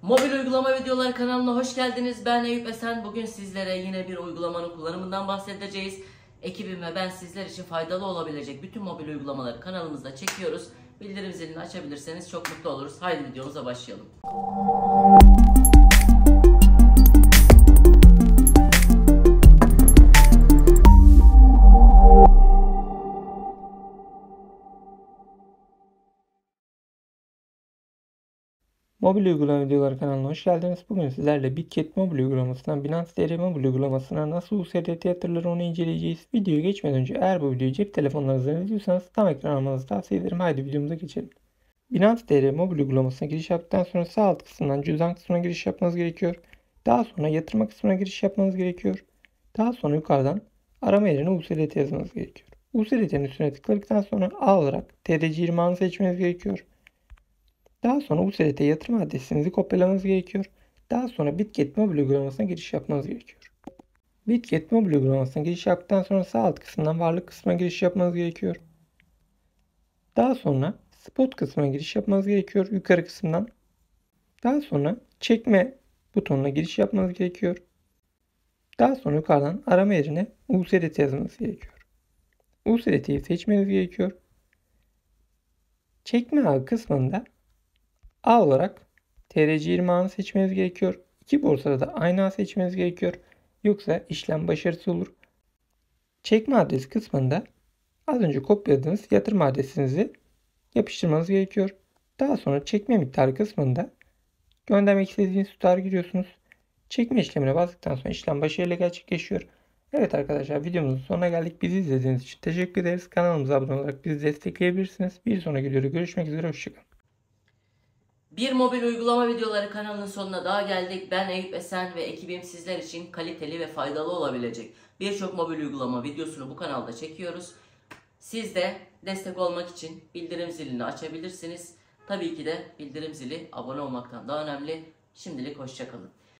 Mobil uygulama videoları kanalına hoş geldiniz. Ben Eyüp Esen. Bugün sizlere yine bir uygulamanın kullanımından bahsedeceğiz. Ekibim ve ben sizler için faydalı olabilecek bütün mobil uygulamaları kanalımızda çekiyoruz. Bildirim zilini açabilirseniz çok mutlu oluruz. Haydi videomuza başlayalım. Mobil uygulama videoları kanalına hoş geldiniz. Bugün sizlerle Bitget mobil uygulamasından Binance TR mobil uygulamasına nasıl USDT yatırılır onu inceleyeceğiz. Videoya geçmeden önce eğer bu videoyu cep telefonlarınızdan izliyorsanız tam ekran almanızı tavsiye ederim. Haydi videomuza geçelim. Binance TR mobil uygulamasına giriş yaptıktan sonra sağ alt kısmından cüzdan kısmına giriş yapmanız gerekiyor. Daha sonra yatırma kısmına giriş yapmanız gerekiyor. Daha sonra yukarıdan arama yerine USDT yazmanız gerekiyor. USDT'nin üstüne tıkladıktan sonra A olarak TRC20 ağını seçmeniz gerekiyor. Daha sonra USDT yatırım adresinizi kopyalamanız gerekiyor. Daha sonra Bitget mobil uygulamasına giriş yapmanız gerekiyor. Bitget mobil uygulamasına giriş yaptıktan sonra sağ alt kısmından varlık kısmına giriş yapmanız gerekiyor. Daha sonra spot kısmına giriş yapmanız gerekiyor yukarı kısımdan. Daha sonra çekme butonuna giriş yapmanız gerekiyor. Daha sonra yukarıdan arama yerine USDT yazmanız gerekiyor. USDT'yi seçmeniz gerekiyor. Çekme ağı kısmında A olarak TRC20 ağını seçmeniz gerekiyor. İki borsada da aynı ağı seçmeniz gerekiyor. Yoksa işlem başarısız olur. Çekme adresi kısmında az önce kopyaladığınız yatırım adresinizi yapıştırmanız gerekiyor. Daha sonra çekme miktarı kısmında göndermek istediğiniz tutarı giriyorsunuz. Çekme işlemine bastıktan sonra işlem başarıyla gerçekleşiyor. Evet arkadaşlar, videomuzun sonuna geldik. Bizi izlediğiniz için teşekkür ederiz. Kanalımıza abone olarak bizi destekleyebilirsiniz. Bir sonraki videoda görüşmek üzere. Hoşçakalın. Bir mobil uygulama videoları kanalının sonuna daha geldik. Ben Eyüp Esen ve ekibim sizler için kaliteli ve faydalı olabilecek birçok mobil uygulama videosunu bu kanalda çekiyoruz. Siz de destek olmak için bildirim zilini açabilirsiniz. Tabii ki de bildirim zili abone olmaktan daha önemli. Şimdilik hoşça kalın.